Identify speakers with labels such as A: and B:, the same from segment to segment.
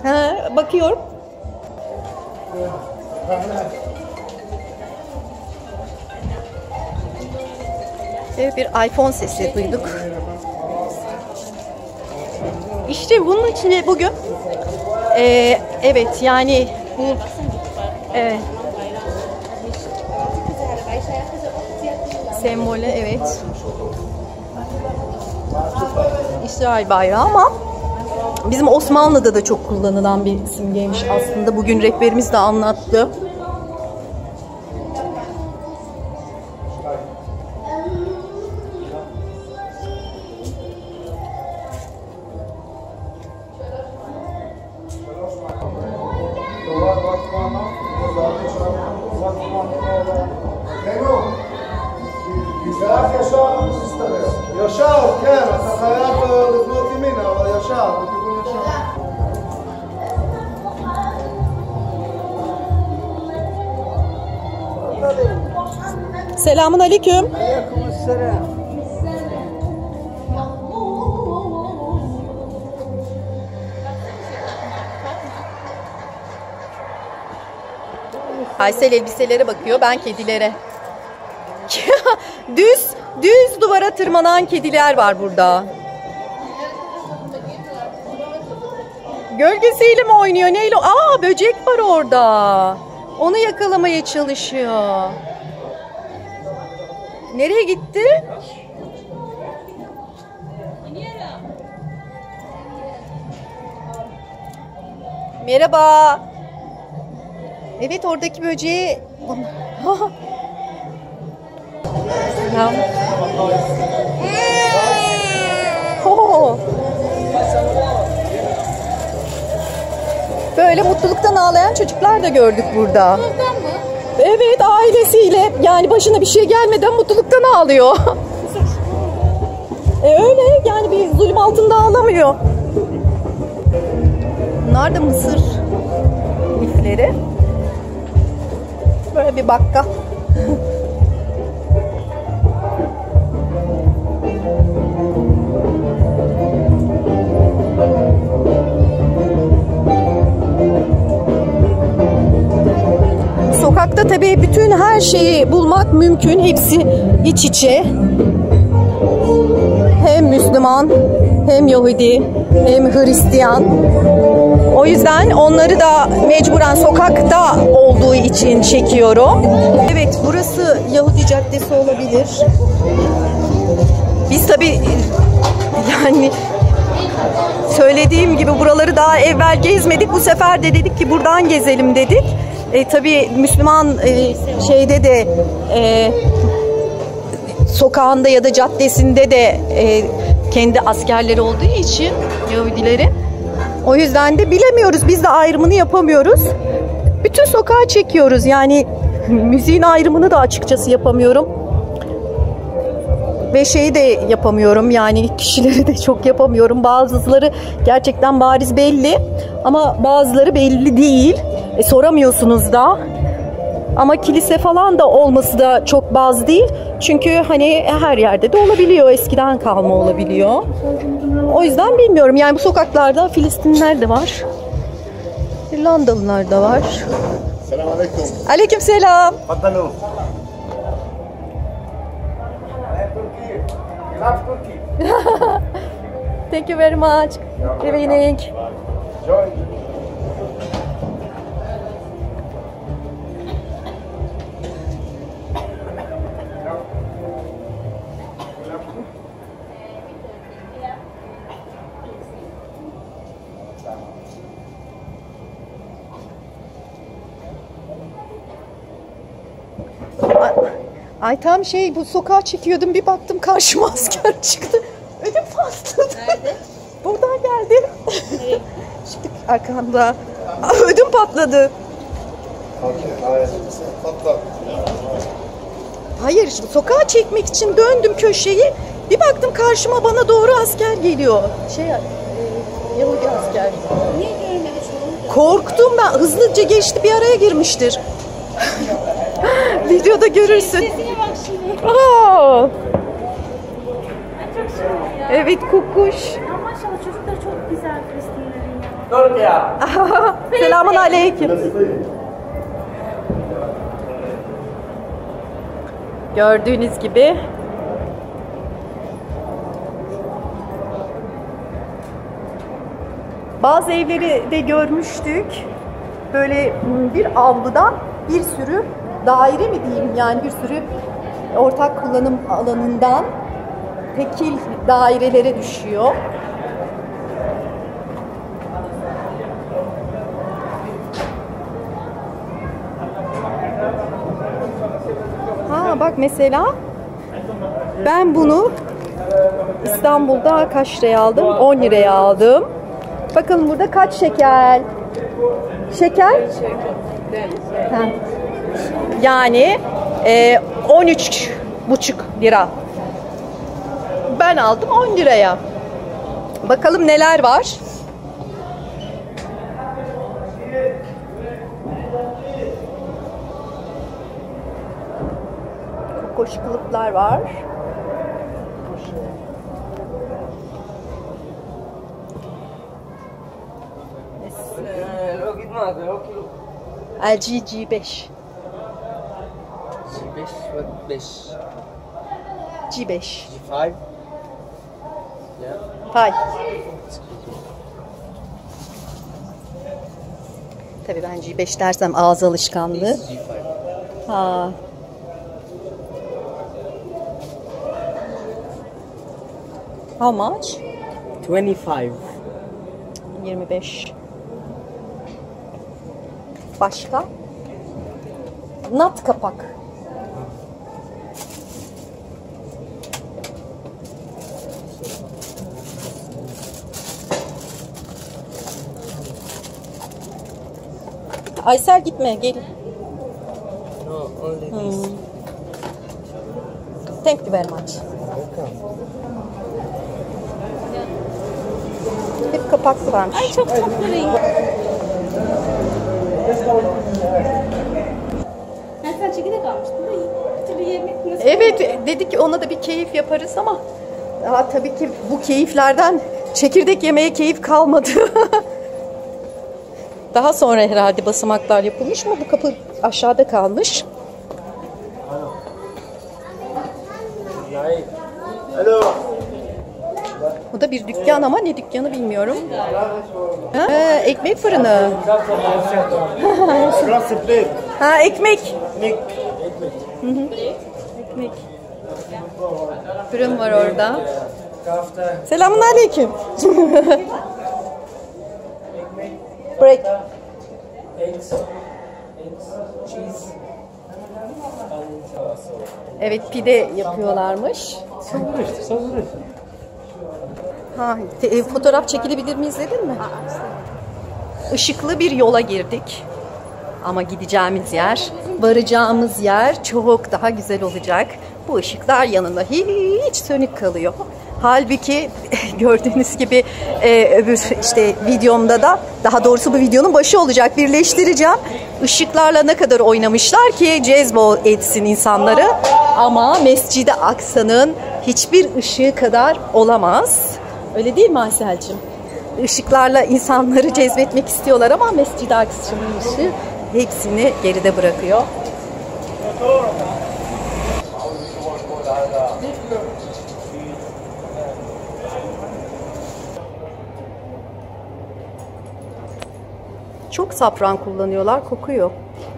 A: Ha, bakıyorum. Evet, bir iPhone sesi duyduk. İşte bunun için bugün evet yani bu evet sembolü, evet, İsrail bayrağı ama bizim Osmanlı'da da çok kullanılan bir simgeymiş aslında. Bugün rehberimiz de anlattı.
B: ישר, כן, אתה חייב לבנות ימינה, אבל ישר, בכיוון ישר.
A: Selamun aleyküm.
B: Aleykümselam.
A: Aysel elbiselere bakıyor, ben kedilere. Düz duvara tırmanan kediler var burada. Gölgesiyle mi oynuyor? Neyle? Aa, böcek var orada. Onu yakalamaya çalışıyor. Nereye gitti? Merhaba. Evet, oradaki böceği... Selam. Böyle mutluluktan ağlayan çocuklar da gördük burada. Evet, ailesiyle, yani başına bir şey gelmeden mutluluktan ağlıyor. Öyle yani, bir zulüm altında ağlamıyor. Bunlar da mısır lifleri. Böyle bir bakkal. Sokakta tabii bütün her şeyi bulmak mümkün. Hepsi iç içe. Hem Müslüman, hem Yahudi, hem Hristiyan. O yüzden onları da mecburen sokakta olduğu için çekiyorum. Evet, burası Yahudi Caddesi olabilir. Biz tabii yani söylediğim gibi buraları daha evvel gezmedik. Bu sefer de dedik ki buradan gezelim dedik. Tabii Müslüman şeyde de sokağında ya da caddesinde de kendi askerleri olduğu için Yahudileri. O yüzden de bilemiyoruz. Biz de ayrımını yapamıyoruz. Bütün sokağı çekiyoruz. Yani müziğin ayrımını da açıkçası yapamıyorum. Ve şeyi de yapamıyorum. Yani kişileri de çok yapamıyorum. Bazıları gerçekten bariz belli. Ama bazıları belli değil. Soramıyorsunuz da. Ama kilise falan da olması da çok baz değil. Çünkü hani her yerde de olabiliyor. Eskiden kalma olabiliyor. O yüzden bilmiyorum. Yani bu sokaklarda Filistinliler de var. İrlandalılar da var.
B: Selamünaleyküm.
A: Aleykümselam.
B: Faddalu.
A: Thank you very much. Good evening. Ay tam bu sokağa çekiyordum, bir baktım karşıma asker çıktı. Ödüm patladı. Nerede? Buradan geldi. Evet. Şimdi arkamda. Ödüm patladı. Hayır, sokağa çekmek için döndüm köşeyi. Bir baktım karşıma, bana doğru asker geliyor. Yahudi asker.
C: Niye görmedin?
A: Korktum ben. Hızlıca geçti, bir araya girmiştir. Videoda görürsün.
C: Sesine bak şimdi.
A: Aa!
C: Çok şirin ya.
A: Evet, kukuş.
C: Ama maşallah çocuklar çok güzel Filistinlerin ya.
A: Selamun aleyküm. Gördüğünüz gibi bazı evleri de görmüştük. Böyle bir avluda bir sürü daire mi diyeyim, yani bir sürü ortak kullanım alanından tekil dairelere düşüyor. Ha bak mesela ben bunu İstanbul'da kaç liraya aldım? 10 liraya aldım. Bakalım burada kaç şekel? Şeker? Ha. Yani 13,5 lira. Ben aldım 10 liraya. Bakalım neler var? Kokoş kılıflar var. LG G5. G5.
D: G5. Yeah.
A: 5. Tabii ben G5 dersem ağız alışkanlığı.
D: G5.
A: Ha. How much?
D: 25.
A: 25. Başka? Nat kapak. Aysel gitme, gel.
D: No, only this.
A: Thank you very much. Hep kapaklı varmış.
C: Ay çok tatlı renk. Sen çekirdek almıştın da bir türlü yemek nasıl?
A: Evet, dedik ona da bir keyif yaparız ama daha tabii ki bu keyiflerden çekirdek yemeye keyif kalmadı. Daha sonra herhalde basamaklar yapılmış mı? Bu kapı aşağıda kalmış.
B: Hello.
A: Bu da bir dükkan ama ne dükkanı bilmiyorum. Ha, ekmek fırını. Ha, ekmek. Hı hı. Ekmek. Fırın var orada. Selamun aleyküm. Break. Evet, pide yapıyorlarmış. Ha, fotoğraf çekilebilir mi, izledin mi? Işıklı bir yola girdik. Ama gideceğimiz yer, varacağımız yer çok daha güzel olacak. Bu ışıklar yanında hiç sönük kalıyor. Halbuki gördüğünüz gibi öbür işte videomda da, daha doğrusu bu videonun başı olacak, birleştireceğim. Işıklarla ne kadar oynamışlar ki cezbe etsin insanları. Ama Mescid-i Aksa'nın hiçbir ışığı kadar olamaz. Öyle değil mi Aysel'cim? Işıklarla insanları cezbetmek istiyorlar ama Mescid-i Aksa'nın ışığı hepsini geride bırakıyor. Çok safran kullanıyorlar, kokuyor.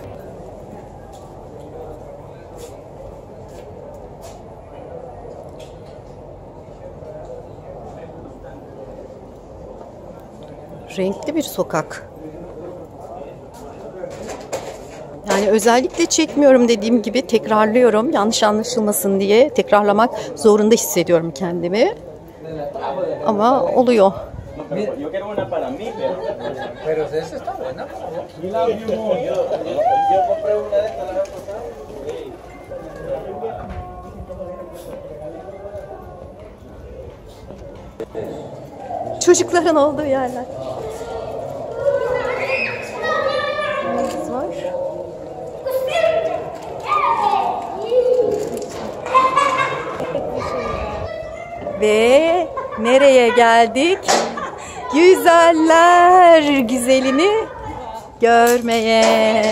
A: Renkli bir sokak. Yani özellikle çekmiyorum, dediğim gibi tekrarlıyorum. Yanlış anlaşılmasın diye tekrarlamak zorunda hissediyorum kendimi. Ama oluyor.
E: Yo quiero una para mí,
D: Pero esa está buena.
E: yo compré una de estas la vez pasada.
A: Çocukların olduğu yerler. Kız var. Ve nereye geldik? güzeller güzelini görmeye.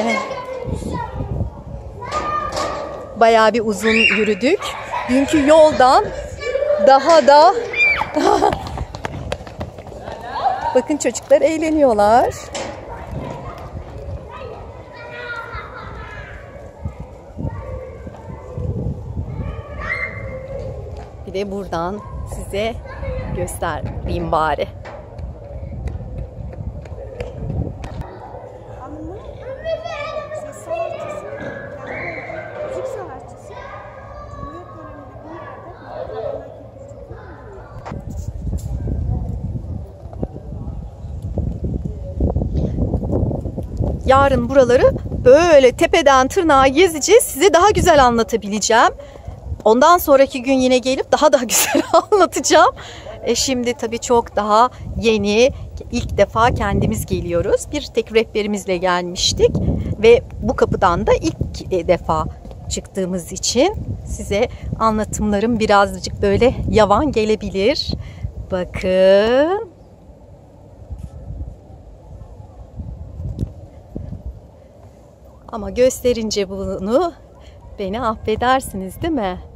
A: Bayağı bir uzun yürüdük. Dünkü yoldan daha da bakın çocuklar eğleniyorlar. Bir de buradan size göstereyim bari.
C: Ses sanatçısı, müzik sanatçısı. Cumhuriyet döneminde bir yerde
A: Yarın buraları böyle tepeden tırnağa gezeceğiz. Size daha güzel anlatabileceğim. Ondan sonraki gün yine gelip daha da güzel anlatacağım. Şimdi tabii çok daha yeni, ilk defa kendimiz geliyoruz. Bir tek rehberimizle gelmiştik ve bu kapıdan da ilk defa çıktığımız için size anlatımlarım birazcık böyle yavan gelebilir. Bakın. Ama gösterince bunu beni affedersiniz değil mi?